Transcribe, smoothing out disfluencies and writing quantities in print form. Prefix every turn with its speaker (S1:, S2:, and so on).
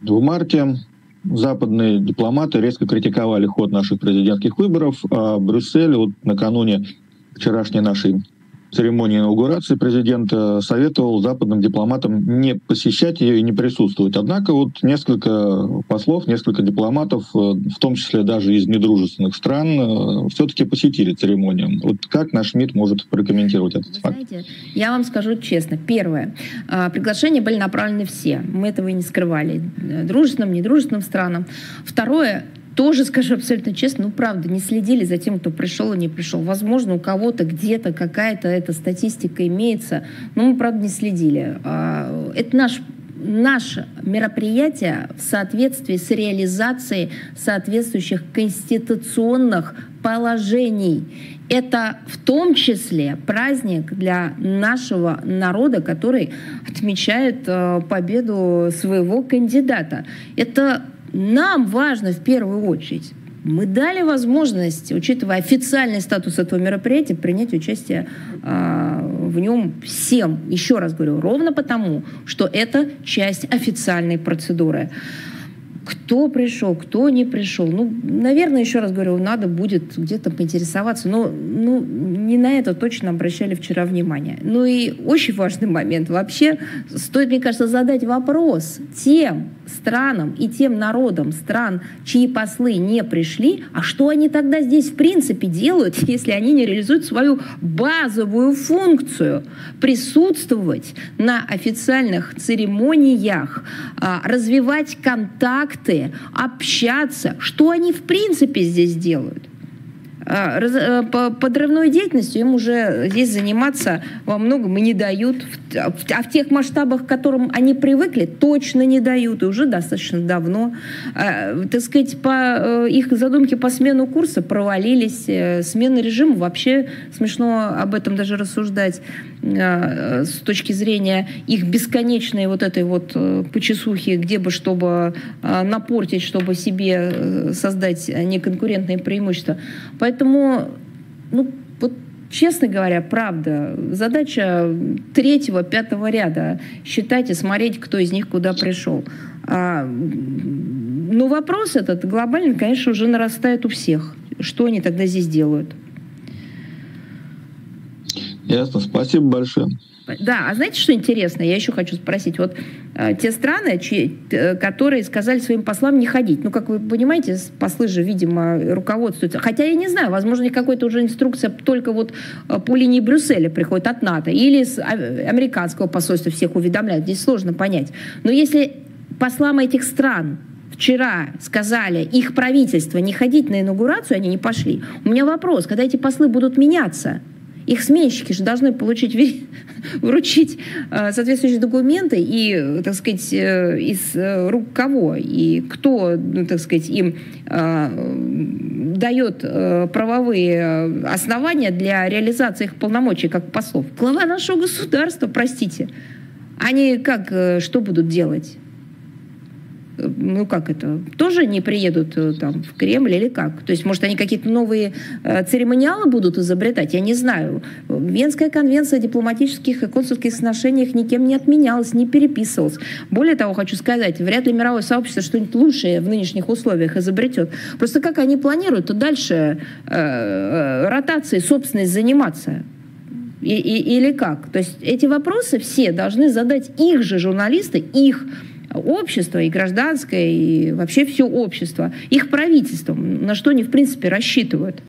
S1: В марте западные дипломаты резко критиковали ход наших президентских выборов, а Брюссель вот накануне вчерашней нашей церемонии инаугурации президента советовал западным дипломатам не посещать ее и не присутствовать. Однако вот несколько послов, несколько дипломатов, в том числе даже из недружественных стран, все-таки посетили церемонию. Вот как наш МИД может прокомментировать этот факт?
S2: Знаете, я вам скажу честно. Первое. Приглашения были направлены все. Мы этого и не скрывали. Дружественным, недружественным странам. Второе. Тоже, скажу абсолютно честно, правда, не следили за тем, кто пришел и не пришел. Возможно, у кого-то где-то какая-то эта статистика имеется, но мы, правда, не следили. Это наше мероприятие в соответствии с реализацией соответствующих конституционных положений. Это в том числе праздник для нашего народа, который отмечает победу своего кандидата. Это нам важно в первую очередь. Мы дали возможность, учитывая официальный статус этого мероприятия, принять участие в нем всем. Еще раз говорю, ровно потому, что это часть официальной процедуры. Кто пришел, кто не пришел. Наверное, еще раз говорю, надо будет где-то поинтересоваться. Но не на это точно обращали вчера внимание. И очень важный момент. Вообще, стоит, мне кажется, задать вопрос тем странам и тем народам стран, чьи послы не пришли, а что они тогда здесь в принципе делают, если они не реализуют свою базовую функцию присутствовать на официальных церемониях, развивать контакты, общаться. Что они в принципе здесь делают? Подрывной деятельностью им уже здесь заниматься во многом и не дают. А в тех масштабах, к которым они привыкли, точно не дают. И уже достаточно давно. Так сказать, по их задумке по смену курса провалились. Смена режима, вообще смешно об этом даже рассуждать с точки зрения их бесконечной вот этой вот почесухи, где бы чтобы напортить, чтобы себе создать неконкурентные преимущества. Поэтому, вот честно говоря, правда, задача 3-5 ряда считать и смотреть, кто из них куда пришел. Но вопрос этот глобально, конечно, уже нарастает у всех. Что они тогда здесь делают?
S1: Ясно, спасибо большое.
S2: Да, а знаете, что интересно? Я еще хочу спросить. Вот те страны, которые сказали своим послам не ходить. Как вы понимаете, послы же, видимо, руководствуются. Хотя я не знаю, возможно, какая-то уже инструкция только вот по линии Брюсселя приходит от НАТО или с американского посольства всех уведомляют. Здесь сложно понять. Но если послам этих стран вчера сказали их правительство не ходить на инаугурацию, они не пошли. У меня вопрос, когда эти послы будут меняться? Их сменщики же должны вручить соответствующие документы и, так сказать, из рук кого и кто, так сказать, им дает правовые основания для реализации их полномочий как послов. Глава нашего государства, простите. Они что будут делать? Как это? Тоже не приедут там в Кремль или как? То есть, может, они какие-то новые церемониалы будут изобретать? Я не знаю. Венская конвенция о дипломатических и консульских отношениях никем не отменялась, не переписывалась. Более того, хочу сказать, вряд ли мировое сообщество что-нибудь лучшее в нынешних условиях изобретет. Просто как они планируют дальше ротацией собственной заниматься? Или как? То есть эти вопросы все должны задать их же журналисты, их общество, и гражданское, и вообще все общество, их правительством, на что они, в принципе, рассчитывают.